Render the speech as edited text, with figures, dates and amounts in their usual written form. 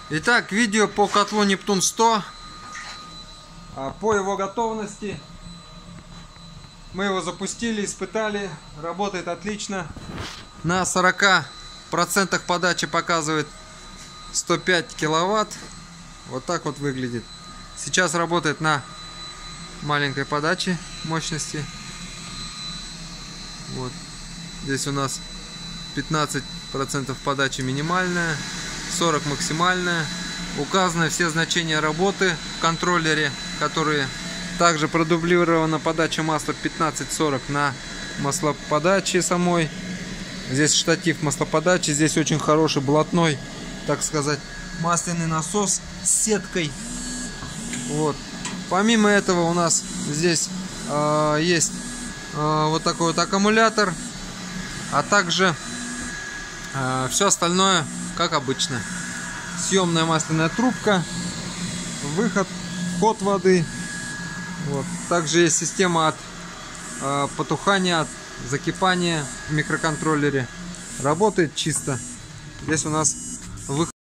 Итак, видео по котлу Нептун 100. По его готовности. Мы его запустили, испытали. Работает отлично. На 40% подачи показывает 105 киловатт. Вот так вот выглядит. Сейчас работает на маленькой подаче мощности. Вот. Здесь у нас 15% подачи минимальная, 40 максимальная. Указаны все значения работы в контроллере, которые также продублирована подача масла 15-40 на маслоподаче самой. Здесь штатив маслоподачи, здесь очень хороший блатной, так сказать, масляный насос с сеткой. Вот. Помимо этого у нас здесь есть вот такой вот аккумулятор, а также все остальное как обычно. Съемная масляная трубка, выход, вход воды. Вот. Также есть система от потухания, от закипания в микроконтроллере. Работает чисто. Здесь у нас выход.